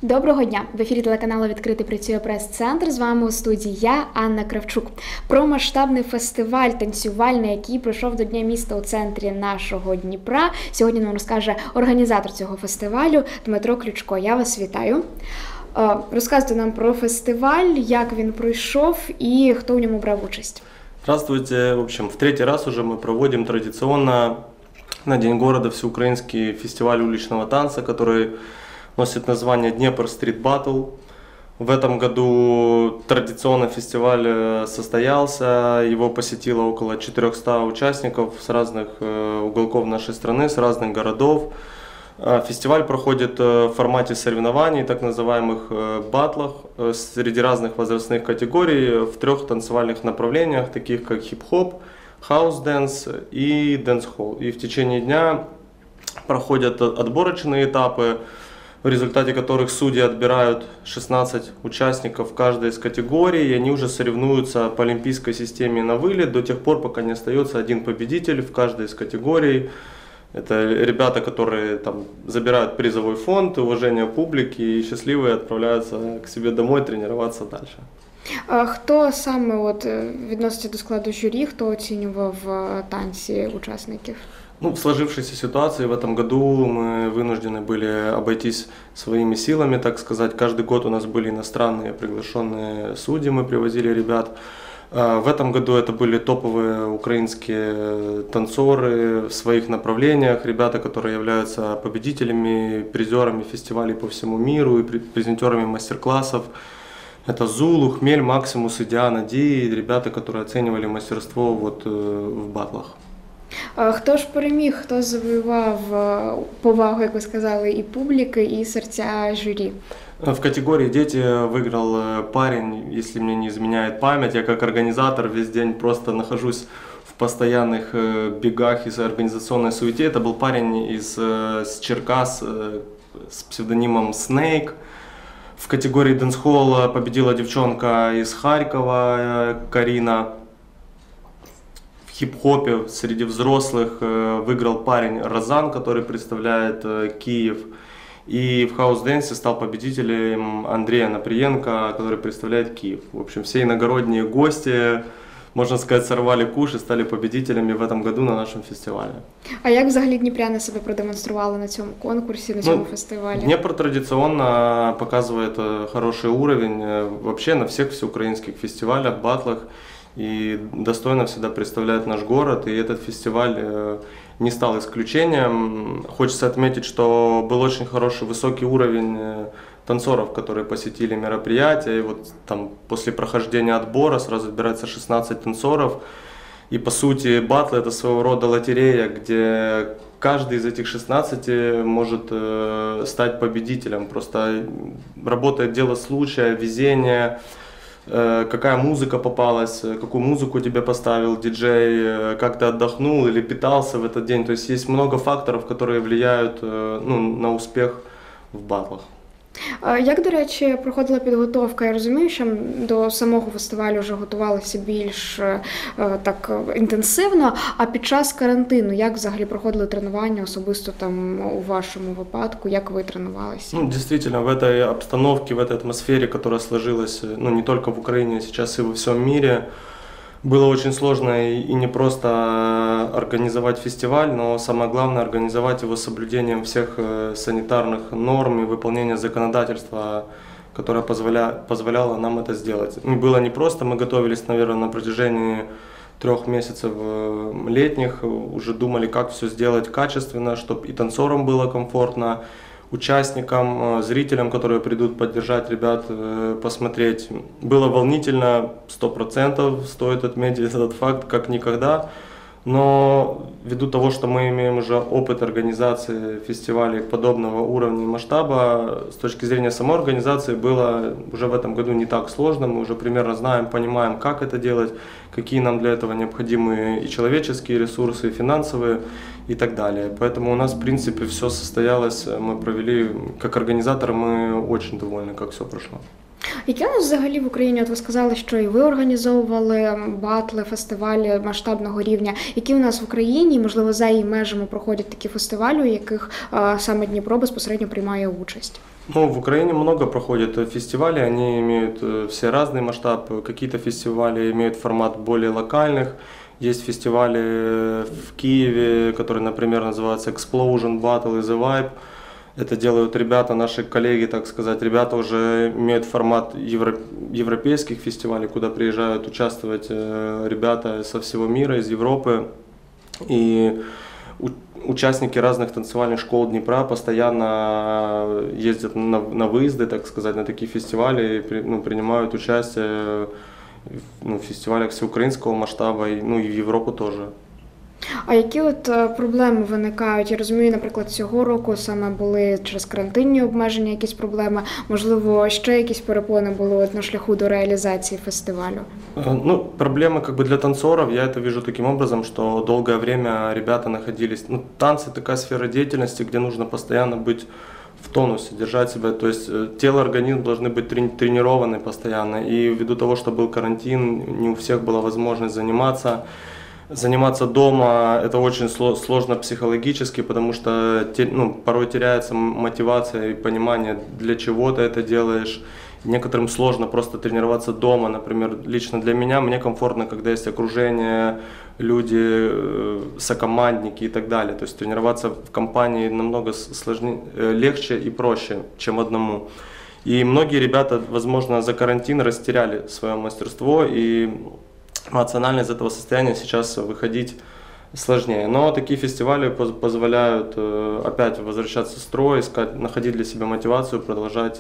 Доброго дня! В ефірі телеканалу «Відкритий» працює прес-центр. З вами у студії я, Анна Кравчук. Про масштабний фестиваль танцювальний, який пройшов до Дня міста у центрі нашого Дніпра. Сьогодні нам розкаже організатор цього фестивалю Дмитро Ключко. Я вас вітаю. Розказуйте нам про фестиваль, як він пройшов і хто в ньому брав участь. Здравствуйте. В общем, в третий раз уже мы проводим традиционно на День города всеукраинский фестиваль уличного танца, который носит название Днепр Street Battle. В этом году традиционно фестиваль состоялся, его посетило около 400 участников с разных уголков нашей страны, с разных городов. Фестиваль проходит в формате соревнований, так называемых батлах, среди разных возрастных категорий в трех танцевальных направлениях, таких как хип-хоп, хаус-дэнс и дэнс-холл. И в течение дня проходят отборочные этапы, в результате которых судьи отбирают 16 участников каждой из категорий, и они уже соревнуются по олимпийской системе на вылет до тех пор, пока не остается один победитель в каждой из категорий. Это ребята, которые там забирают призовой фонд, уважение публики и счастливые отправляются к себе домой тренироваться дальше. Хто саме відноситься до складу журі, хто оцінював танці учасників? В сложившейся ситуации в этом году мы вынуждены были обойтись своими силами, так сказать. Каждый год у нас были иностранные приглашенные судьи, мы привозили ребят. В этом году это были топовые украинские танцоры в своих направлениях, ребята, которые являются победителями, призерами фестивалей по всему миру и презентерами мастер-классов. Это Зулу, Хмель, Максимус и Диана Ди, ребята, которые оценивали мастерство в батлах. Хто ж переміг, хто завоював повагу, як ви сказали, і публіки, і серця журі? В категории «Дети» выиграл парень, если мне не изменяет память. Я как организатор весь день просто нахожусь в постоянных бегах из организационной суете. Это был парень из Черкас с псевдонимом Snake. В категории «Дэнс-холл» победила девчонка из Харькова, Карина. В хип-хопе среди взрослых выиграл парень Розан, который представляет Киев. И в хаус-дэнсе стал победителем Андрей Наприенко, который представляет Киев. В общем, все иногородние гости, можно сказать, сорвали куш и стали победителями в этом году на нашем фестивале. А як взагалі дніпряни себе продемонстрували на цьому конкурсі, на цьому фестивалі? Днепр традиционно показывает хороший уровень вообще на всех всеукраинских фестивалях, батлах. И достойно всегда представляет наш город, и этот фестиваль не стал исключением. Хочется отметить, что был очень хороший, высокий уровень танцоров, которые посетили мероприятие. И там после прохождения отбора сразу отбирается 16 танцоров. И по сути батл — это своего рода лотерея, где каждый из этих 16 может стать победителем. Просто работает дело случая, везения. Какая музыка попалась, какую музыку тебе поставил диджей, как ты отдохнул или питался в этот день. То есть есть много факторов, которые влияют на успех в батлах. Як, до речі, проходила підготовка? Я розумію, що до самого фестивалю вже готувалися більш так інтенсивно, а під час карантину як взагалі проходили тренування, особисто там у вашому випадку, як ви тренувалися? Действительно, в этой обстановке, в этой атмосфере, которая сложилась не только в Украине, а сейчас и во всем мире, было очень сложно и не просто организовать фестиваль, но самое главное организовать его с соблюдением всех санитарных норм и выполнения законодательства, которое позволяло нам это сделать. Было непросто, мы готовились, наверное, на протяжении 3 месяцев летних, уже думали, как все сделать качественно, чтобы и танцорам было комфортно, участникам, зрителям, которые придут поддержать ребят, посмотреть. Было волнительно, 100%, стоит отметить этот факт, как никогда. Но ввиду того, что мы имеем уже опыт организации фестивалей подобного уровня и масштаба, с точки зрения самой организации было уже в этом году не так сложно. Мы уже примерно знаем, понимаем, как это делать, какие нам для этого необходимы и человеческие ресурсы, и финансовые, и так далее. Поэтому у нас, в принципе, все состоялось, мы провели, как организаторы, мы очень довольны, как все прошло. Які у нас взагалі в Україні, от ви сказали, що і ви організовували батли, фестивалі масштабного рівня, які у нас в Україні, можливо, за її межами проходять такі фестивалі, у яких саме Дніпро безпосередньо приймає участь? Ну, в Украине много проходит фестивалей, они имеют все разный масштаб. Какие-то фестивали имеют формат более локальных. Есть фестивали в Киеве, которые, например, называются Explosion, Battle и The Vibe. Это делают ребята, наши коллеги, так сказать. Ребята уже имеют формат европейских фестивалей, куда приезжают участвовать ребята со всего мира, из Европы. И участники разных танцевальных школ Днепра постоянно ездят на выезды, так сказать, на такие фестивали, принимают участие в фестивалях всеукраїнського масштабу, і в Європу теж. А які проблеми виникають? Я розумію, наприклад, цього року саме були через карантинні обмеження якісь проблеми, можливо, ще якісь перепони були на шляху до реалізації фестивалю? Проблемы для танцоров, я это вижу таким образом, что долгое время ребята находились... танцы – такая сфера деятельности, где нужно постоянно быть в тонусе, держать себя, то есть тело, организм должны быть тренированы постоянно, и ввиду того, что был карантин, не у всех была возможность заниматься дома, это очень сложно психологически, потому что порой теряется мотивация и понимание, для чего ты это делаешь. Некоторым сложно просто тренироваться дома, например, лично для меня, мне комфортно, когда есть окружение, люди, сокомандники и так далее. То есть тренироваться в компании намного легче и проще, чем одному. И многие ребята, возможно, за карантин растеряли свое мастерство, и эмоционально из этого состояния сейчас выходить сложнее. Но такие фестивали позволяют опять возвращаться в строй, находить для себя мотивацию, продолжать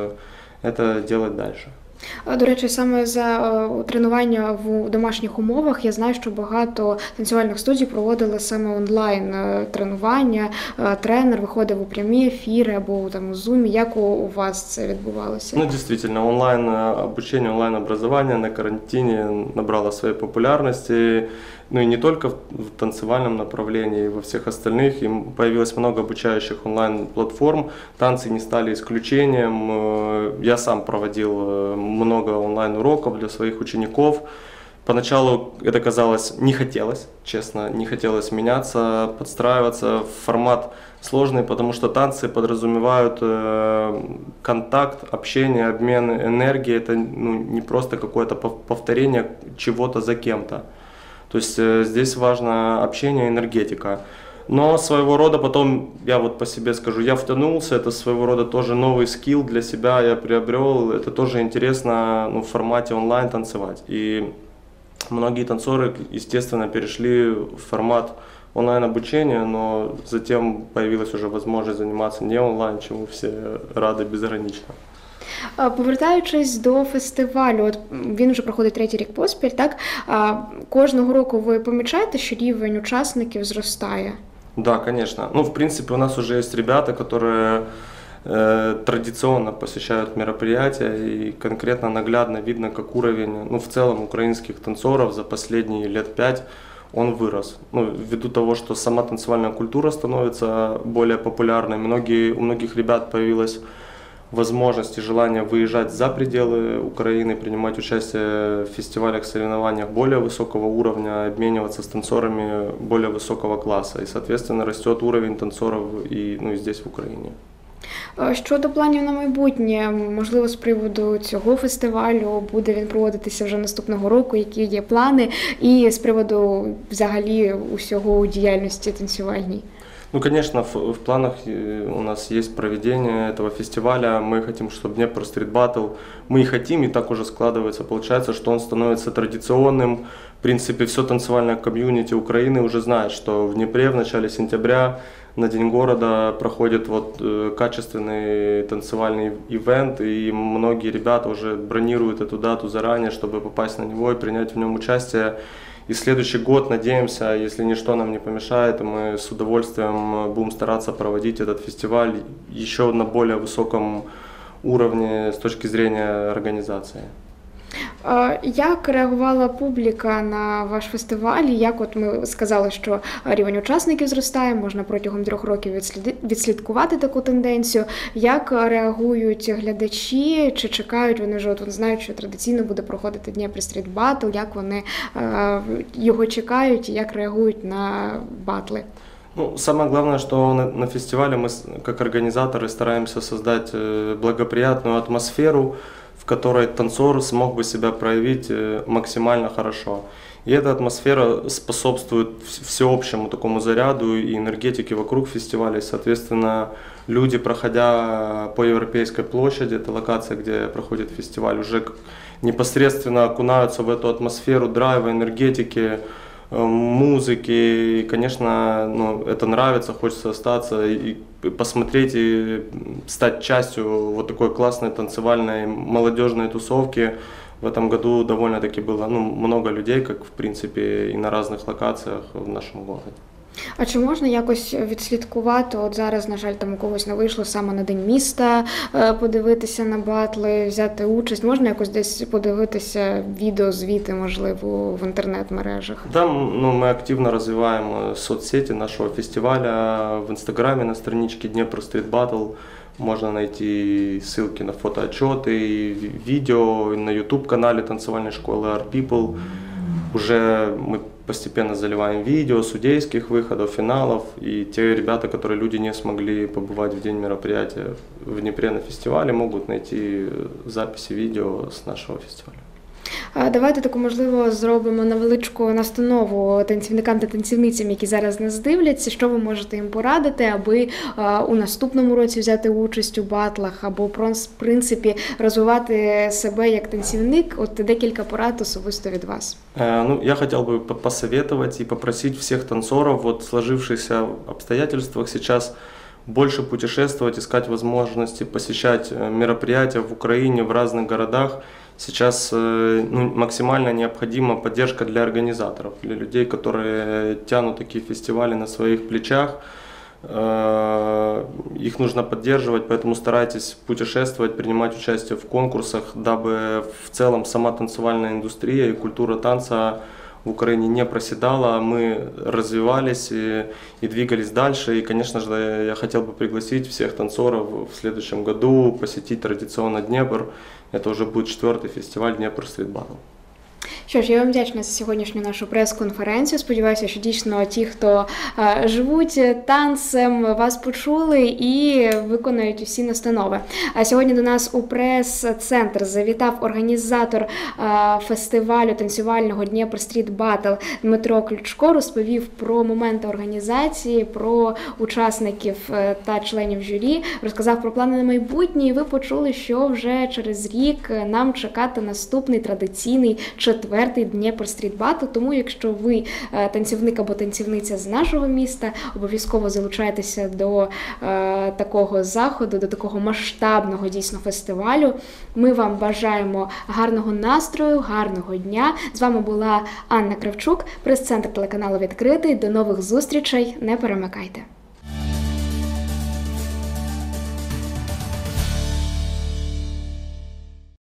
это делать дальше. До речі, саме за тренування в домашніх умовах я знаю, що багато танцювальних студій проводили саме онлайн тренування. Тренер виходив у прямі ефіри або у Zoom. Як у вас це відбувалося? Действительно, онлайн-обучение, онлайн-образование на карантине набрало своей популярности. И не только в танцевальном направлении, и во всех остальных. Им появилось много обучающих онлайн-платформ. Танцы не стали исключением. Я сам проводил много онлайн-уроков для своих учеников. Поначалу это казалось, честно, не хотелось меняться, подстраиваться в формат сложный, потому что танцы подразумевают контакт, общение, обмен энергией. Это не просто какое-то повторение чего-то за кем-то. То есть здесь важно общение, энергетика. Но своего рода потом, я по себе скажу, я втянулся, это своего рода тоже новый скилл для себя я приобрел. Это тоже интересно в формате онлайн танцевать. И многие танцоры, естественно, перешли в формат онлайн-обучения, но затем появилась уже возможность заниматься не онлайн, чему все рады безгранично. Повертаючись до фестивалю, він вже проходить 3-й рік поспіль, так? Кожного року ви помічаєте, що рівень учасників зростає? Да, конечно. В принципе, у нас уже есть ребята, которые традиционно посещают мероприятия, и конкретно наглядно видно, как уровень, в целом, украинских танцоров за последние лет 5 он вырос. Ввиду того, что сама танцевальная культура становится более популярной, у многих ребят появилась возможность и желание выезжать за пределы Украины, принимать участие в фестивалях, соревнованиях более высокого уровня, обмениваться с танцорами более высокого класса. И, соответственно, растет уровень танцоров и здесь, в Україні. Щодо планів на майбутнє, можливо, з приводу цього фестивалю, буде він проводитися вже наступного року, які є плани, і з приводу взагалі усього у діяльності танцювальній? Конечно, в планах у нас есть проведение этого фестиваля. Мы хотим, чтобы Днепр Street Battle, мы и хотим, и так уже складывается, получается, что он становится традиционным. В принципе, все танцевальное комьюнити Украины уже знает, что в Днепре в начале сентября на День города проходит качественный танцевальный ивент, и многие ребята уже бронируют эту дату заранее, чтобы попасть на него и принять в нем участие. И следующий год, надеемся, если ничто нам не помешает, мы с удовольствием будем стараться проводить этот фестиваль еще на более высоком уровне с точки зрения организации. Як реагувала публіка на ваш фестиваль? Як ми сказали, що рівень учасників зростає, можна протягом 3 років відслідкувати таку тенденцію. Як реагують глядачі? Чи чекають? Вони вже знають, що традиційно буде проходити Дніпро Стріт Батл. Як вони його чекають і як реагують на батли? Ну, самое главное, что на фестивале мы, как организаторы, стараемся создать благоприятную атмосферу, в которой танцор смог бы себя проявить максимально хорошо. И эта атмосфера способствует всеобщему такому заряду и энергетике вокруг фестиваля. И, соответственно, люди, проходя по Европейской площади, это локация, где проходит фестиваль, уже непосредственно окунаются в эту атмосферу драйва, энергетики, музыки. И, конечно, ну, это нравится, хочется остаться и посмотреть и стать частью вот такой классной танцевальной молодежной тусовки. В этом году довольно-таки было много людей, как в принципе і на різних локаціях в нашому городі. А чи можна якось відслідкувати, от зараз, на жаль, там у когось не вийшло саме на День міста подивитися на батли, взяти участь, можна якось десь подивитися відеозвіти, можливо, в інтернет-мережах? Да, мы активно развиваем соцсети нашего фестиваля. В Инстаграме на страничке Днепр Street Battle можно найти ссылки на фотоотчеты, видео, на YouTube-канале танцевальной школы Art People. Уже мы постепенно заливаем видео судейских выходов, финалов, и те ребята, которые люди не смогли побывать в день мероприятия в Днепре на фестивале, могут найти записи видео с нашего фестиваля. Давайте таку, можливо, зробимо невеличку настанову танцівникам та танцівницям, які зараз нас дивляться, що ви можете їм порадити, аби у наступному році взяти участь у батлах, або, в принципі, розвивати себе як танцівник. От декілька порад особисто від вас. Я хотел бы посоветовать и попросить всех танцоров в сложившихся обстоятельствах сейчас больше путешествовать, искать возможности посещать мероприятия в Украине, в разных городах. Сейчас максимально необходима поддержка для организаторов, для людей, которые тянут такие фестивали на своих плечах. Их нужно поддерживать, поэтому старайтесь путешествовать, принимать участие в конкурсах, дабы в целом сама танцевальная индустрия и культура танца в Украине не проседала, мы развивались и двигались дальше. И, конечно же, я хотел бы пригласить всех танцоров в следующем году посетить традиционно Днепр. Это уже будет 4-й фестиваль Днепр Street Battle. Що ж, я вам вдячна за сьогоднішню нашу прес-конференцію. Сподіваюся, що дійсно ті, хто живуть танцем, вас почули і виконують усі настанови. А сьогодні до нас у прес-центр завітав організатор фестивалю танцювального Дніпро Street Battle Дмитро Ключко, розповів про моменти організації, про учасників та членів журі, розказав про плани на майбутнє, і ви почули, що вже через рік нам чекати наступний традиційний 4-й Дніпро Street Battle. Тому, якщо ви танцівник або танцівниця з нашого міста, обов'язково залучайтеся до такого заходу, до такого масштабного дійсно фестивалю. Ми вам бажаємо гарного настрою, гарного дня. З вами була Анна Кравчук, прес-центр телеканалу «Відкритий». До нових зустрічей, не перемикайте.